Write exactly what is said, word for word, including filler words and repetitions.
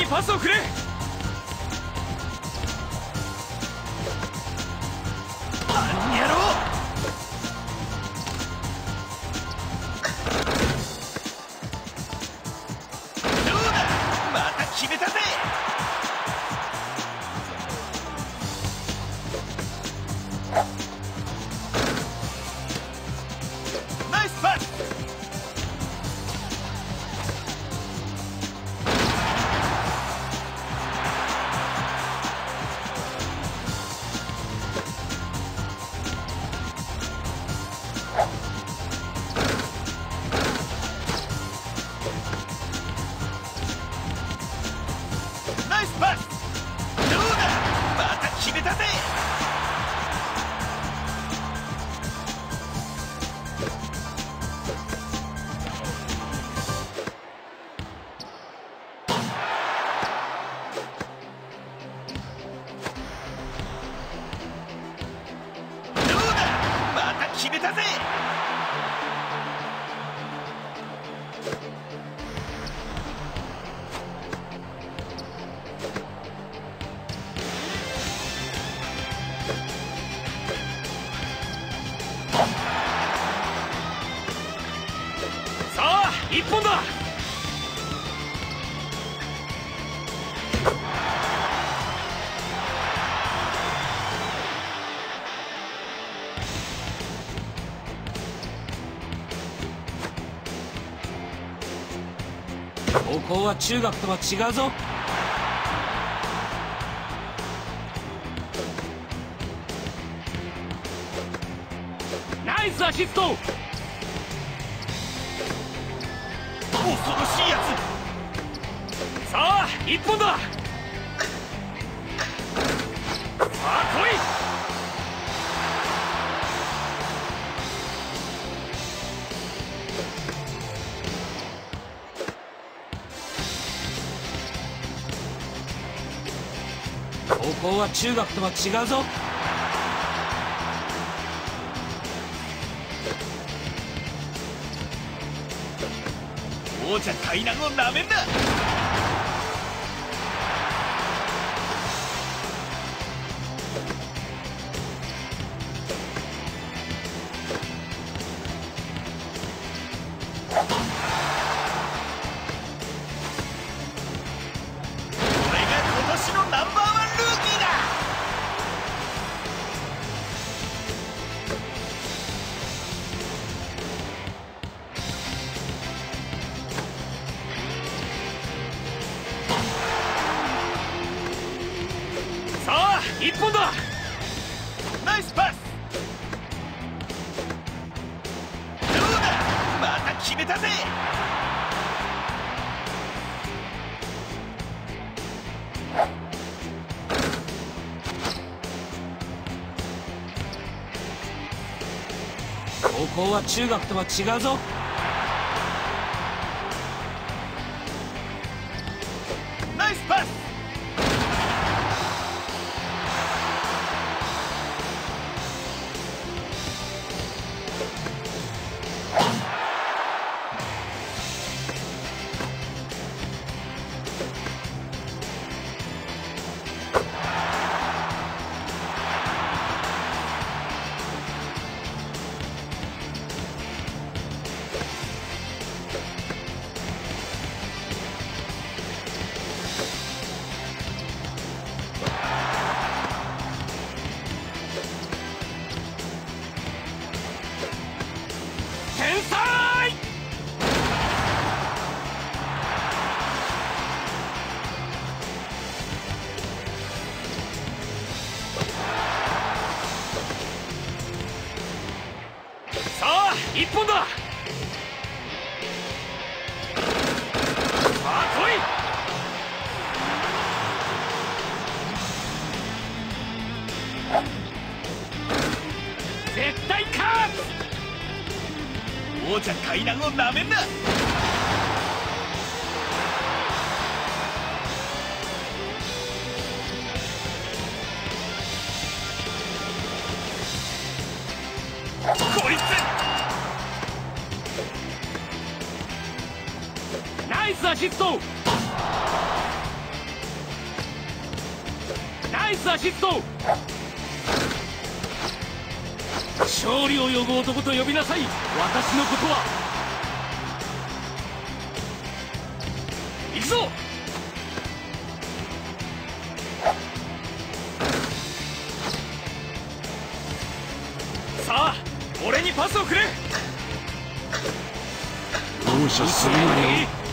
パスをくれ。あんやろう。どうだ、また決めたぜ。ナイスパス。ナイスパス。どうだ、また決めたぜ。どうだ、また決めたぜ。さあ、一本だ。高校は中学とは違うぞ。ナイスアシスト。恐ろしいやつ。さあ、一本だ。さあ来い。高校は中学とは違うぞ。王者海南をなめんな。これが今年のナンバーワンルーキーだ。さあ、一本だ。ナイスパス。どうだ、また決めたぜ。高校は中学とは違うぞ。ナイスパス。天才。さあ、一本だ。さあ来い。絶対勝つ。王者海南をなめんな。こいつ。ナイスアシスト。 ナイスアシスト。勝利を呼ぶ男と呼びなさい、私のことは。行くぞ。さあ俺にパスをくれ。 容赦するなよ。